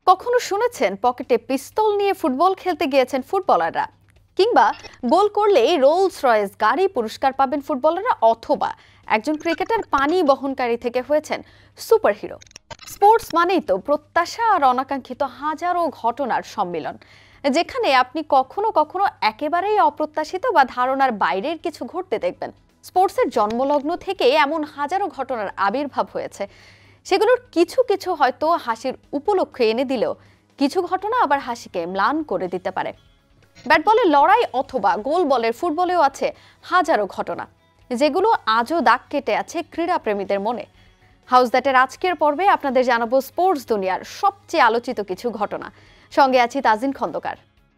কখনো শুনেছেন পকেটে পিস্তল নিয়ে ফুটবল খেলতে গিয়েছেন ফুটবলাররা, কিংবা গোল করলেই রোলস রয়েস গাড়ি পুরস্কার পাবেন ফুটবলাররা, অথবা একজন ক্রিকেটার পানি বহনকারী থেকে হয়েছেন সুপারহিরো। স্পোর্টস মানেই তো প্রত্যাশা আর অনাকাঙ্ক্ষিত হাজারো ঘটনার সম্মিলন, যেখানে আপনি কখনো কখনো একেবারেই অপ্রত্যাশিত বা ধারণার বাইরের কিছু ঘটতে দেখবেন। স্পোর্টসের জন্মলগ্ন থেকে এমন হাজারো ঘটনার আবির্ভাব হয়েছে। সেগুলোর কিছু কিছু হয়তো হাসির উপলক্ষে এনে দিলেও কিছু ঘটনা আবার হাসিকে ম্লান করে দিতে পারে। ব্যাট বলের লড়াই অথবা গোল বলের ফুটবলেও আছে হাজারো ঘটনা, যেগুলো আজও দাগ কেটে আছে ক্রীড়াপ্রেমীদের মনে। হাউস দ্যাটের আজকের পর্বে আপনাদের জানাবো স্পোর্টস দুনিয়ার সবচেয়ে আলোচিত কিছু ঘটনা। সঙ্গে আছি তাজিন খন্দকার।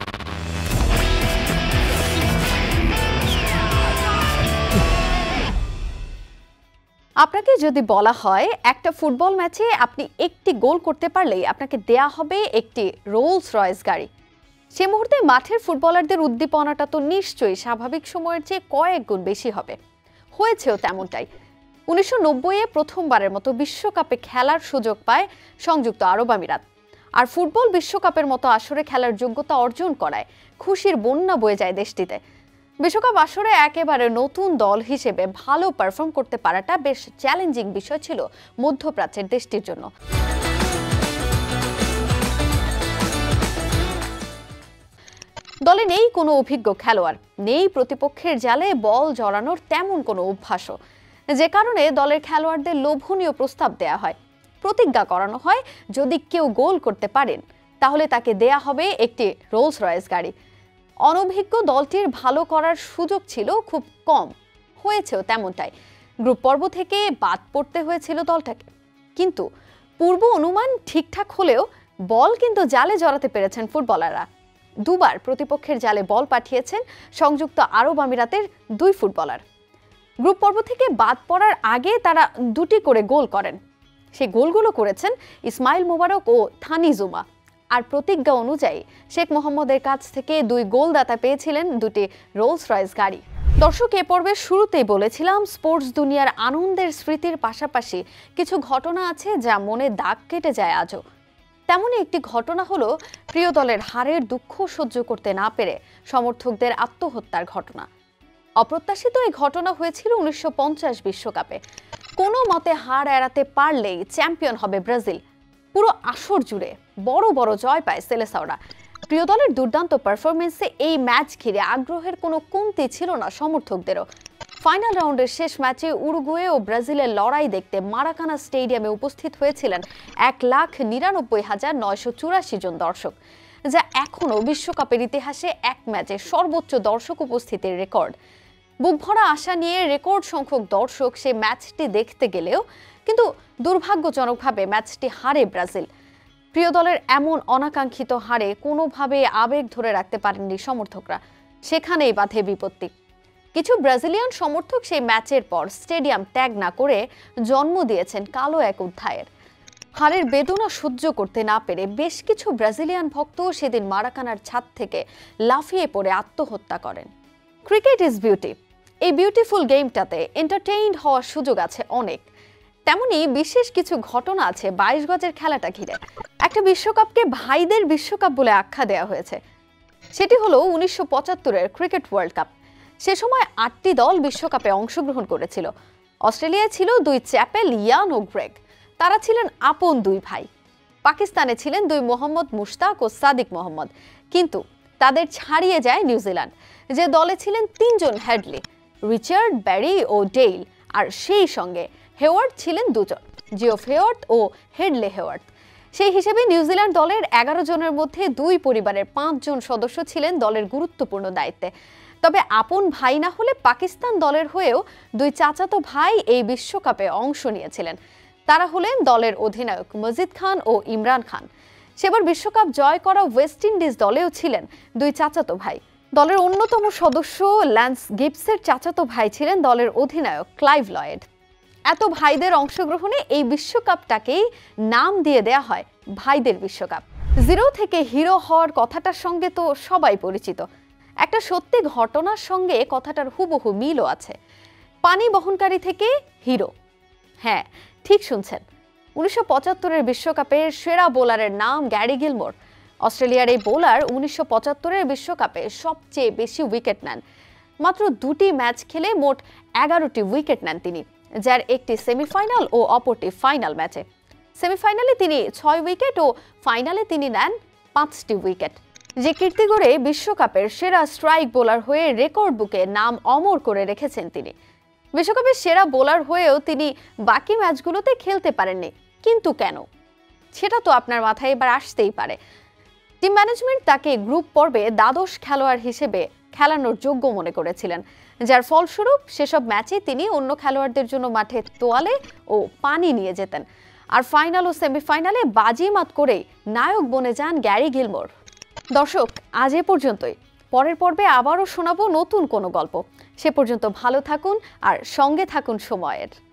আপনাকে যদি বলা হয় একটা ফুটবল ম্যাচে আপনি একটি গোল করতে পারলেই আপনাকে দেয়া হবে একটি রোলস রয়েস গাড়ি, সে মুহূর্তে মাঠের ফুটবলারদের উদ্দীপনাটা তো নিশ্চয়ই স্বাভাবিক সময়ের চেয়ে কয়েক গুণ বেশি হবে। হয়েছেও তেমনটাই। 1990-এ প্রথমবারের মতো বিশ্বকাপে খেলার সুযোগ পায় সংযুক্ত আরব আমিরাত, আর ফুটবল বিশ্বকাপের মতো আসরে খেলার যোগ্যতা অর্জন করায় খুশির বন্যা বয়ে যায় দেশটিতে। বিশ্বকাপ আসরে একেবারে নতুন দল হিসেবে ভালো পারফর্ম করতে পারাটা বেশ চ্যালেঞ্জিং বিষয় ছিল মধ্যপ্রাচ্যের দেশটির জন্য। দলে নেই কোনো অভিজ্ঞ খেলোয়াড়, নেই প্রতিপক্ষের জালে বল জড়ানোর তেমন কোনো অভ্যাসও, যে কারণে দলের খেলোয়াড়দের লোভনীয় প্রস্তাব দেয়া হয়। প্রতিজ্ঞা করানো হয় যদি কেউ গোল করতে পারেন তাহলে তাকে দেয়া হবে একটি রোলস রয়েস গাড়ি। অনভিজ্ঞ দলটির ভালো করার সুযোগ ছিল খুব কম, হয়েছেও তেমনটাই। গ্রুপ পর্ব থেকে বাদ পড়তে হয়েছিল দলটাকে, কিন্তু পূর্ব অনুমান ঠিকঠাক হলেও বল কিন্তু জালে জড়াতে পেরেছেন ফুটবলাররা। দুবার প্রতিপক্ষের জালে বল পাঠিয়েছেন সংযুক্ত আরব আমিরাতের দুই ফুটবলার। গ্রুপ পর্ব থেকে বাদ পড়ার আগে তারা দুটি করে গোল করেন। সেই গোলগুলো করেছেন ইসমাইল মোবারক ও থানি জুমা। আর প্রতিজ্ঞা অনুযায়ী শেখ মোহাম্মদের কাছ থেকে দুই গোলদাতা পেয়েছিলেন দুটি রোলস রয়েস গাড়ি। দর্শক, এ পর্বের শুরুতেই বলেছিলাম স্পোর্টস দুনিয়ার আনন্দের স্মৃতির পাশাপাশি কিছু ঘটনা আছে যা মনে দাগ কেটে যায় আজও। তেমনই একটি ঘটনা হলো প্রিয় দলের হারের দুঃখ সহ্য করতে না পেরে সমর্থকদের আত্মহত্যার ঘটনা। অপ্রত্যাশিত এই ঘটনা হয়েছিল 1950 বিশ্বকাপে। কোনো মতে হার এড়াতে পারলেই চ্যাম্পিয়ন হবে ব্রাজিল। পুরো আসর জুড়ে বড় বড় জয় পায় সেলেসাওরা। প্রিয় দলের দুর্দান্ত পারফরমেন্সে এই ম্যাচ ঘিরে আগ্রহের কোনো কমতি ছিল না সমর্থকদেরও। ফাইনাল রাউন্ডের শেষ ম্যাচে উরুগুয়ে ও ব্রাজিলের লড়াই দেখতে মারাকানা স্টেডিয়ামে উপস্থিত হয়েছিলেন 1,99,984 জন দর্শক, যা এখনও বিশ্বকাপের ইতিহাসে এক ম্যাচে সর্বোচ্চ দর্শক উপস্থিতির রেকর্ড। বুক ভরা আশা নিয়ে রেকর্ড সংখ্যক দর্শক সে ম্যাচটি দেখতে গেলেও কিন্তু দুর্ভাগ্যজনকভাবে ম্যাচটি হারে ব্রাজিল। প্রিয় দলের এমন অনাকাঙ্ক্ষিত হারে কোনোভাবে আবেগ ধরে রাখতে পারেননি সমর্থকরা, সেখানেই বাধে বিপত্তি। কিছু ব্রাজিলিয়ান সমর্থক সেই ম্যাচের পর স্টেডিয়াম ত্যাগ না করে জন্ম দিয়েছেন কালো এক অধ্যায়ের। হারের বেদনা সহ্য করতে না পেরে বেশ কিছু ব্রাজিলিয়ান ভক্ত সেদিন মারাকানার ছাদ থেকে লাফিয়ে পড়ে আত্মহত্যা করেন। Cricket is beauty. এই বিউটিফুল গেমটাতে এন্টারটেইনড হওয়ার সুযোগ আছে অনেক। তেমনি বিশেষ কিছু ঘটনা আছে 22 গজের খেলাটা ঘিরে। একটা বিশ্বকাপকে ভাইদের বিশ্বকাপ বলে আখ্যা দেওয়া হয়েছে। সেটি হলো 1975-এর ক্রিকেট ওয়ার্ল্ড কাপ। সে সময় 8টি দল বিশ্বকাপে অংশগ্রহণ করেছিল। অস্ট্রেলিয়ায় ছিল দুই চ্যাপেল, ইয়ান ও গ্রেগ। তারা ছিলেন আপন দুই ভাই। পাকিস্তানে ছিলেন দুই মোহাম্মদ মুশতাক ও সাদিক মোহাম্মদ। কিন্তু তাদের ছাড়িয়ে যায় নিউজিল্যান্ড, যে দলে ছিলেন 3 জন হেডলি, রিচার্ড, ব্যারি ও ডেইল। আর সেই সঙ্গে হেওয়ার্ড ছিলেন 2 জন, জিওফ হেওয়ার্ড ও হেডলে হেওয়ার্ড। সেই হিসেবে নিউজিল্যান্ড দলের 11 জনের মধ্যে দুই পরিবারের 5 জন সদস্য ছিলেন দলের গুরুত্বপূর্ণ দায়িত্বে। তবে আপন ভাই না হলে পাকিস্তান দলের হয়েও দুই চাচাতো ভাই এই বিশ্বকাপে অংশ নিয়েছিলেন। তারা হলেন দলের অধিনায়ক মজিদ খান ও ইমরান খান। সেবার বিশ্বকাপ জয় করা ওয়েস্ট ইন্ডিজ দলেও ছিলেন দুই চাচাতো ভাই। দলের অন্যতম সদস্য ল্যান্স গিবসের চাচাতো ভাই ছিলেন দলের অধিনায়ক ক্লাইভ লয়েড। এত ভাইদের অংশগ্রহণে এই বিশ্বকাপটাকেই নাম দিয়ে দেয়া হয় ভাইদের বিশ্বকাপ। জিরো থেকে হিরো হওয়ার কথাটার সঙ্গে তো সবাই পরিচিত। একটা সত্যি ঘটনার সঙ্গে কথাটার হুবহু মিলও আছে। পানি বহনকারী থেকে হিরো। হ্যাঁ, ঠিক শুনছেন, 1975-এর বিশ্বকাপের সেরা বোলারের নাম গ্যারি গিলমোর। অস্ট্রেলিয়ার এই বোলার 1975-এর বিশ্বকাপে সবচেয়ে বেশি উইকেট নেন। মাত্র 2টি ম্যাচ খেলে মোট 11টি উইকেট নেন তিনি, যার একটি সেমিফাইনাল ও অপরটি ফাইনাল ম্যাচে। সেমিফাইনালে তিনি 6 উইকেট ও ফাইনালে তিনি নেন 5টি উইকেট। যে কীর্তি গড়ে বিশ্বকাপের সেরা স্ট্রাইক বোলার হয়ে রেকর্ড বুকে নাম অমর করে রেখেছেন তিনি। বিশ্বকাপের সেরা বোলার হয়েও তিনি বাকি ম্যাচগুলোতে খেলতে পারেননি, কিন্তু কেন? সেটা তো আপনার মাথায় এবার আসতেই পারে। টিম ম্যানেজমেন্ট তাকে গ্রুপ পর্বে দ্বাদশ খেলোয়াড় হিসেবে খেলানোর যোগ্য মনে করেছিলেন, যার ফলস্বরূপ সেসব ম্যাচে তিনি অন্য খেলোয়াড়দের জন্য মাঠে তোয়ালে ও পানি নিয়ে যেতেন। আর ফাইনাল ও সেমিফাইনালে বাজিমাত করেই নায়ক বনে যান গ্যারি গিলমোর। দর্শক, আজ এ পর্যন্তই। পরের পর্বে আবারও শোনাবো নতুন কোনো গল্প। সে পর্যন্ত ভালো থাকুন আর সঙ্গে থাকুন সময়ের।